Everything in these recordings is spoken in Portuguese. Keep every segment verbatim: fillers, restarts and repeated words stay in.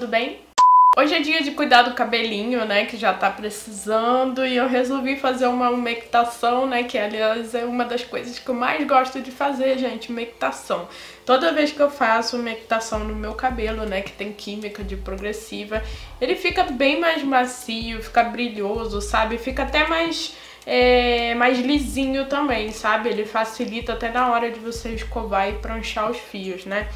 tudo bem? Hoje é dia de cuidar do cabelinho, né, que já tá precisando, e eu resolvi fazer uma umectação, né, que aliás é uma das coisas que eu mais gosto de fazer, gente, umectação. Toda vez que eu faço umectação no meu cabelo, né, que tem química de progressiva, ele fica bem mais macio, fica brilhoso, sabe, fica até mais... É, mais lisinho também, sabe? Ele facilita até na hora de você escovar e pranchar os fios, né?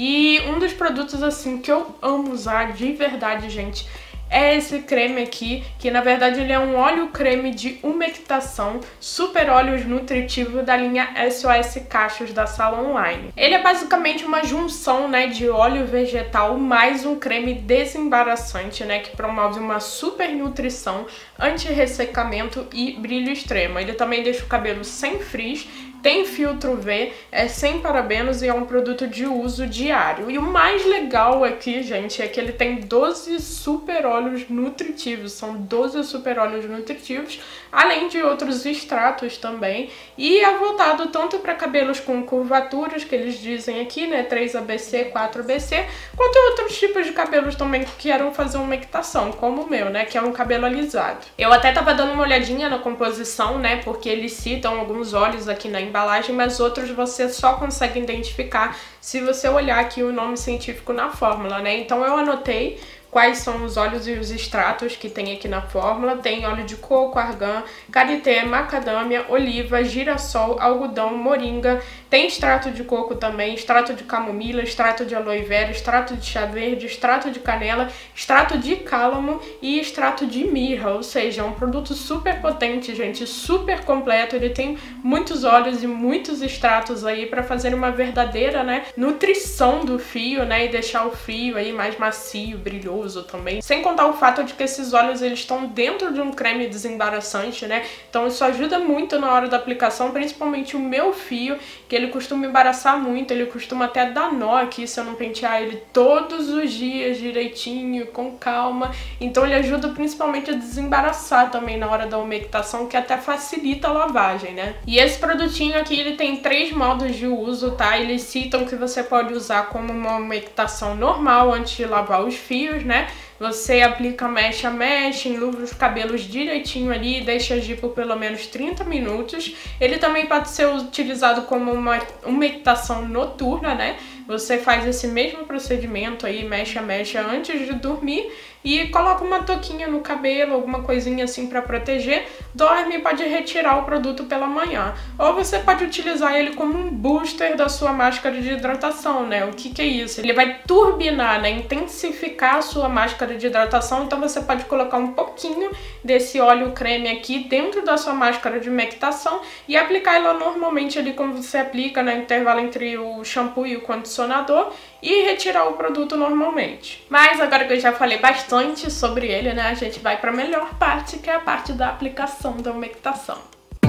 E um dos produtos, assim, que eu amo usar de verdade, gente, é esse creme aqui, que na verdade ele é um óleo creme de umectação, super óleos nutritivo da linha S O S Cachos da Salon Online. Ele é basicamente uma junção, né, de óleo vegetal mais um creme desembaraçante, né, que promove uma super nutrição, anti-ressecamento e brilho extremo. Ele também deixa o cabelo sem frizz, tem filtro V, é sem parabenos e é um produto de uso diário. E o mais legal aqui, gente, é que ele tem doze super óleos nutritivos. São doze super óleos nutritivos, além de outros extratos também. E é voltado tanto para cabelos com curvaturas, que eles dizem aqui, né, três A B C, quatro A B C, quanto outros tipos de cabelos também que queiram fazer uma umectação, como o meu, né, que é um cabelo alisado. Eu até tava dando uma olhadinha na composição, né, porque eles citam alguns óleos aqui na embalagem, mas outros você só consegue identificar se você olhar aqui o nome científico na fórmula, né? Então eu anotei quais são os óleos e os extratos que tem aqui na fórmula. Tem óleo de coco, argan, karité, macadâmia, oliva, girassol, algodão, moringa. Tem extrato de coco também, extrato de camomila, extrato de aloe vera, extrato de chá verde, extrato de canela, extrato de cálamo e extrato de mirra. Ou seja, é um produto super potente, gente, super completo. Ele tem muitos óleos e muitos extratos aí para fazer uma verdadeira, né, nutrição do fio, né, e deixar o fio aí mais macio, brilhoso também. Sem contar o fato de que esses óleos eles estão dentro de um creme desembaraçante, né? Então isso ajuda muito na hora da aplicação, principalmente o meu fio, que ele costuma embaraçar muito, ele costuma até dar nó aqui se eu não pentear ele todos os dias direitinho, com calma. Então ele ajuda principalmente a desembaraçar também na hora da umectação, que até facilita a lavagem, né? E esse produtinho aqui, ele tem três modos de uso, tá? Eles citam que você pode usar como uma umectação normal antes de lavar os fios, né? Você aplica mecha a mecha, enluva os cabelos direitinho ali e deixa agir por pelo menos trinta minutos. Ele também pode ser utilizado como uma umectação noturna, né? Você faz esse mesmo procedimento aí, mecha a mecha antes de dormir e coloca uma touquinha no cabelo, alguma coisinha assim pra proteger, dorme e pode retirar o produto pela manhã. Ou você pode utilizar ele como um booster da sua máscara de hidratação, né? O que que é isso? Ele vai turbinar, né? Intensificar a sua máscara de hidratação, então você pode colocar um pouquinho desse óleo creme aqui dentro da sua máscara de umectação e aplicar ela normalmente ali como você aplica, né? No intervalo entre o shampoo e o condicionador, e retirar o produto normalmente. Mas agora que eu já falei bastante sobre ele, né, a gente vai para a melhor parte, que é a parte da aplicação da umectação.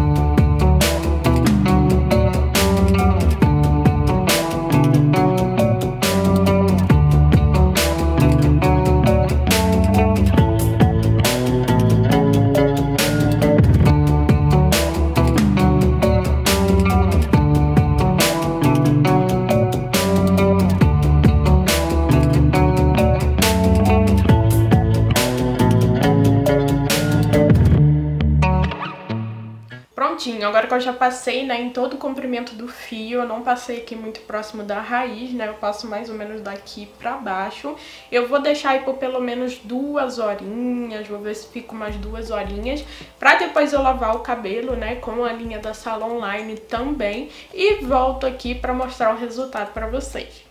Agora que eu já passei, né, em todo o comprimento do fio, eu não passei aqui muito próximo da raiz, né, eu passo mais ou menos daqui pra baixo. Eu vou deixar aí por pelo menos duas horinhas, vou ver se fica umas duas horinhas, pra depois eu lavar o cabelo, né, com a linha da Salon Online também, e volto aqui pra mostrar o resultado pra vocês.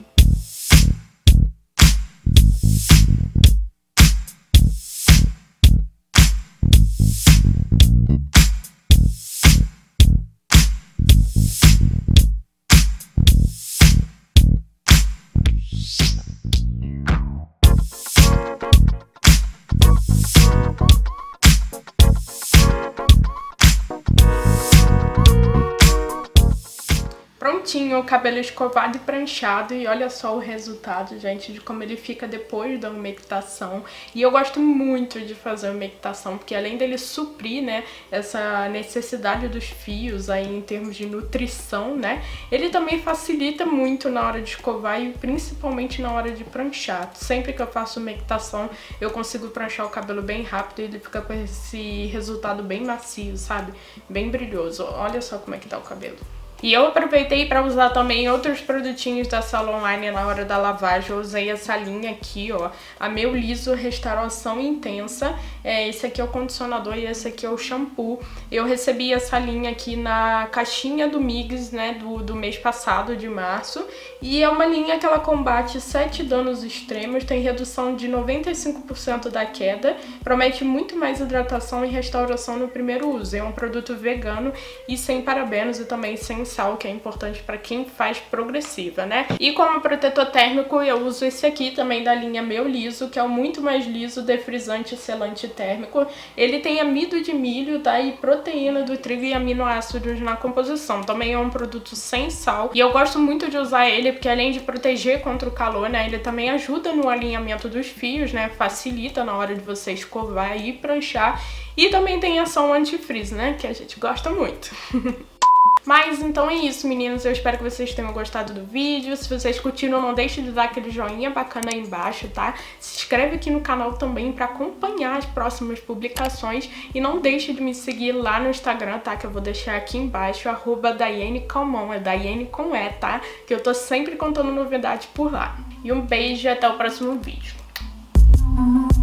tinha o cabelo escovado e pranchado e olha só o resultado, gente, de como ele fica depois da umectação. E eu gosto muito de fazer a umectação, porque além dele suprir, né, essa necessidade dos fios aí em termos de nutrição, né, ele também facilita muito na hora de escovar e principalmente na hora de pranchar. Sempre que eu faço umectação, eu consigo pranchar o cabelo bem rápido e ele fica com esse resultado bem macio, sabe? Bem brilhoso. Olha só como é que tá o cabelo. E eu aproveitei para usar também outros produtinhos da Salon Online na hora da lavagem. Eu usei essa linha aqui, ó, a Meu Liso Restauração Intensa. É, esse aqui é o condicionador e esse aqui é o shampoo. Eu recebi essa linha aqui na caixinha do Migs, né, do, do mês passado, de março. E é uma linha que ela combate sete danos extremos, tem redução de noventa e cinco por cento da queda, promete muito mais hidratação e restauração no primeiro uso. É um produto vegano e sem parabenos e também sem sal, que é importante para quem faz progressiva, né? E como protetor térmico eu uso esse aqui também da linha Meu Liso, que é o muito mais liso, defrisante e selante térmico. Ele tem amido de milho, tá? E proteína do trigo e aminoácidos na composição. Também é um produto sem sal e eu gosto muito de usar ele porque além de proteger contra o calor, né, ele também ajuda no alinhamento dos fios, né? Facilita na hora de você escovar e pranchar. E também tem ação antifrizz, né? Que a gente gosta muito. Mas então é isso, meninos, eu espero que vocês tenham gostado do vídeo. Se vocês curtiram, não deixe de dar aquele joinha bacana aí embaixo, tá? Se inscreve aqui no canal também pra acompanhar as próximas publicações. E não deixe de me seguir lá no Instagram, tá? Que eu vou deixar aqui embaixo, arroba Daiane Calmon, é Daiane com E, tá? Que eu tô sempre contando novidades por lá. E um beijo e até o próximo vídeo.